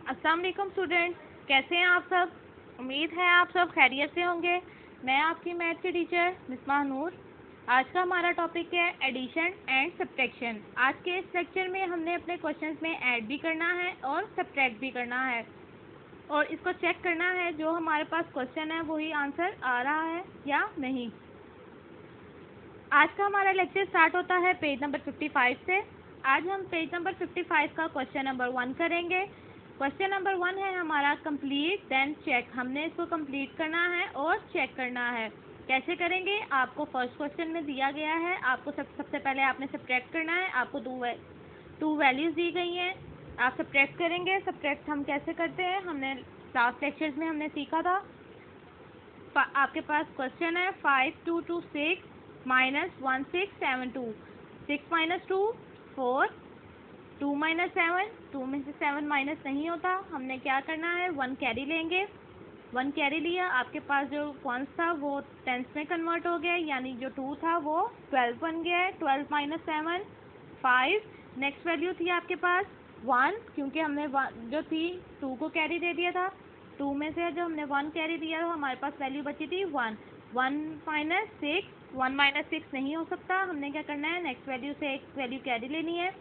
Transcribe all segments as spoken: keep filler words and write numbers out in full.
अस्सलाम वालेकुम स्टूडेंट, कैसे हैं आप सब। उम्मीद है आप सब खैरियत से होंगे। मैं आपकी मैथ की टीचर मिसबाह नूर। आज का हमारा टॉपिक है एडिशन एंड सब्ट्रैक्शन। आज के इस लेक्चर में हमने अपने क्वेश्चंस में ऐड भी करना है और सब्ट्रैक्ट भी करना है और इसको चेक करना है जो हमारे पास क्वेश्चन है वही आंसर आ रहा है या नहीं। आज का हमारा लेक्चर स्टार्ट होता है पेज नंबर फिफ्टी फाइव से। आज हम पेज नंबर फिफ्टी फाइव का क्वेश्चन नंबर वन करेंगे। क्वेश्चन नंबर वन है हमारा कंप्लीट देन चेक। हमने इसको कंप्लीट करना है और चेक करना है। कैसे करेंगे, आपको फर्स्ट क्वेश्चन में दिया गया है, आपको सब सबसे पहले आपने सब्ट्रैक्ट करना है। आपको टू वे, टू वैल्यूज़ दी गई हैं, आप सब्ट्रैक्ट करेंगे। सब्ट्रैक्ट हम कैसे करते हैं, हमने लास्ट लेक्चर्स में हमने सीखा था। आपके पास क्वेश्चन है five two two six minus one six seven two. Six minus two four, two minus seven, two में से सेवन माइनस नहीं होता। हमने क्या करना है, वन कैरी लेंगे। वन कैरी लिया, आपके पास जो वंस था वो टेंस में कन्वर्ट हो गया, यानी जो टू था वो ट्वेल्व बन गया है। Twelve minus seven five. Next value थी आपके पास वन, क्योंकि हमने जो थी टू को कैरी दे दिया था। टू में से जो हमने वन कैरी दिया तो हमारे पास वैल्यू बची थी one. One minus six, one minus six नहीं हो सकता। हमने क्या करना है, नेक्स्ट वैल्यू से एक वैल्यू कैरी लेनी है।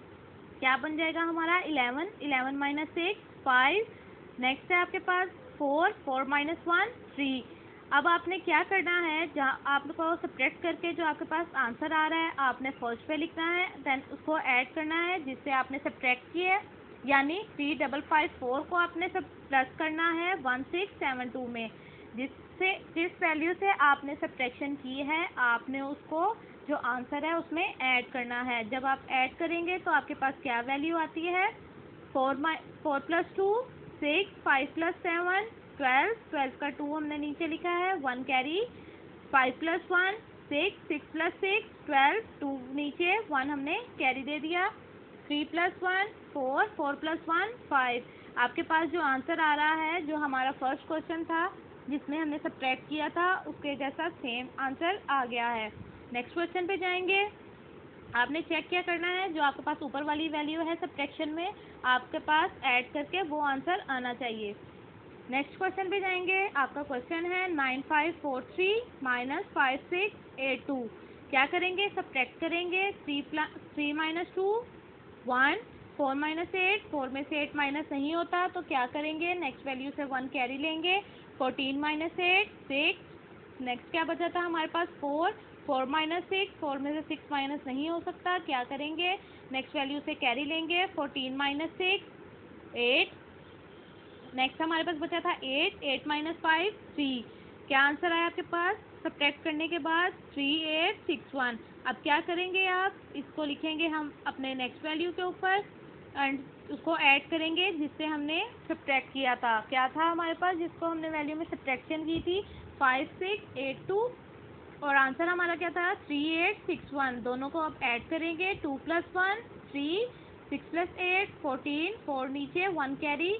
क्या बन जाएगा हमारा eleven. Eleven minus six five. Next है आपके पास four, four minus one three. अब आपने क्या करना है, जहाँ आपको सब्ट्रैक्ट करके जो आपके पास आंसर आ रहा है आपने फर्स्ट पे लिखना है, देन उसको ऐड करना है जिससे आपने सब्ट्रैक्ट किया है, यानी थ्री डबल फाइव फोर को आपने सब प्लस करना है वन सिक्स सेवन टू में, जिससे जिस वैल्यू से आपने सब्ट्रैक्शन की है आपने उसको जो आंसर है उसमें ऐड करना है। जब आप ऐड करेंगे तो आपके पास क्या वैल्यू आती है, four my four plus two six, five plus seven twelve, twelve का टू हमने नीचे लिखा है, one carry, five plus one six, six plus six twelve, two नीचे, वन हमने कैरी दे दिया, three plus one four, four plus one five. आपके पास जो आंसर आ रहा है, जो हमारा फर्स्ट क्वेश्चन था जिसमें हमने सब्ट्रैक्ट किया था उसके जैसा सेम आंसर आ गया है। नेक्स्ट क्वेश्चन पे जाएंगे। आपने चेक क्या करना है, जो आपके पास ऊपर वाली वैल्यू है सब्ट्रैक्शन में आपके पास ऐड करके वो आंसर आना चाहिए। नेक्स्ट क्वेश्चन पे जाएंगे। आपका क्वेश्चन है nine five four three minus five six eight two. क्या करेंगे, सब्ट्रैक्ट करेंगे। Three plus three minus two one, four minus eight, four में से एट माइनस नहीं होता तो क्या करेंगे, नेक्स्ट वैल्यू से वन कैरी लेंगे। Fourteen minus eight six. Next क्या बचा था हमारे पास four, four minus six, four में से सिक्स माइनस नहीं हो सकता, क्या करेंगे, नेक्स्ट वैल्यू से कैरी लेंगे। Fourteen minus six eight. Next हमारे पास बचा था eight, eight minus five three. क्या आंसर आया आपके पास सब्ट्रैक्ट करने के बाद, थ्री एट सिक्स वन। अब क्या करेंगे, आप इसको लिखेंगे हम अपने नेक्स्ट वैल्यू के ऊपर एंड उसको ऐड करेंगे जिससे हमने सब्ट्रैक्ट किया था। क्या था हमारे पास जिसको हमने वैल्यू में सब्ट्रैक्शन की थी, फाइव सिक्स एट टू, और आंसर हमारा क्या था, थ्री एट सिक्स वन। दोनों को अब ऐड करेंगे, two plus one three, six plus eight fourteen, four नीचे, one carry,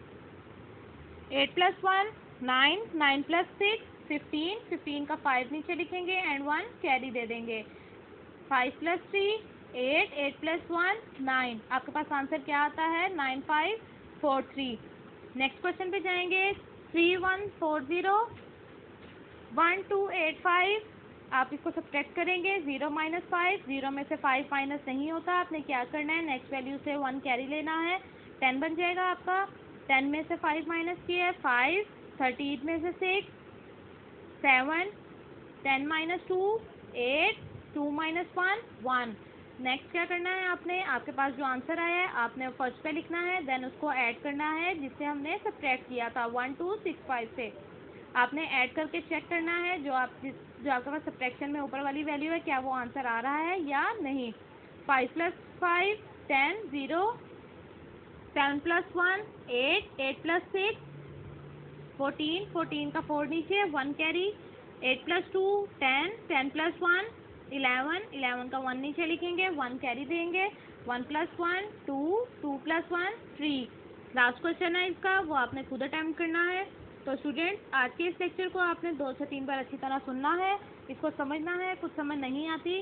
eight plus one nine, nine plus six fifteen, fifteen का फाइव नीचे लिखेंगे एंड वन कैरी दे देंगे। Five plus three eight, eight plus one nine. आपके पास answer क्या आता है, nine five four three. Next question पे जाएंगे। Three one four zero one two eight five. आप इसको सब्ट्रैक्ट करेंगे, ज़ीरो माइनस फाइव, ज़ीरो में से फाइव माइनस नहीं होता। आपने क्या करना है, नेक्स्ट वैल्यू से वन कैरी लेना है, टेन बन जाएगा आपका। टेन में से फाइव माइनस किया है फाइव, थर्टीन में से six seven, ten minus two eight, two minus one one. Next क्या करना है आपने, आपके पास जो आंसर आया है आपने फर्स्ट पे लिखना है, देन उसको ऐड करना है जिससे हमने सब्ट्रैक्ट किया था वन टू सिक्स फाइव से। आपने ऐड करके चेक करना है जो आप जिस जो आपके पास सब्ट्रैक्शन में ऊपर वाली वैल्यू है क्या वो आंसर आ रहा है या नहीं। Five plus five ten, zero, seven plus one eight, eight plus six fourteen, fourteen का फोर नीचे, one carry, eight plus two ten, ten plus one eleven, eleven का वन नीचे लिखेंगे, वन कैरी देंगे, one plus one two, two plus one three. Last question है इसका, वो आपने खुद अटेम्प्ट करना है। तो स्टूडेंट आज के इस लेक्चर को आपने दो से तीन बार अच्छी तरह सुनना है, इसको समझना है। कुछ समझ नहीं आती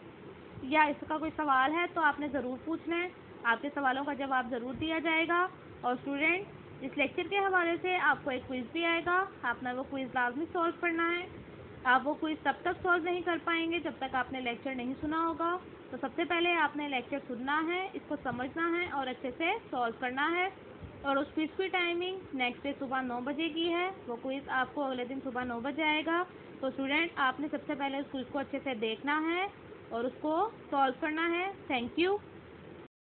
या इसका कोई सवाल है तो आपने ज़रूर पूछना है, आपके सवालों का जवाब ज़रूर दिया जाएगा। और स्टूडेंट इस लेक्चर के हवाले से आपको एक क्विज़ भी आएगा, आपने वो क्विज़ लाजमी सॉल्व करना है। आप वो क्विज़ तब तक सॉल्व नहीं कर पाएंगे जब तक आपने लेक्चर नहीं सुना होगा। तो सबसे पहले आपने लेक्चर सुनना है, इसको समझना है और अच्छे से सॉल्व करना है। और उस क्विज़ की टाइमिंग नेक्स्ट डे सुबह नौ बजे की है। वो क्विज़ आपको अगले दिन सुबह नौ बजे आएगा। तो स्टूडेंट आपने सबसे पहले उस क्विज़ को अच्छे से देखना है और उसको सॉल्व करना है। Thank you.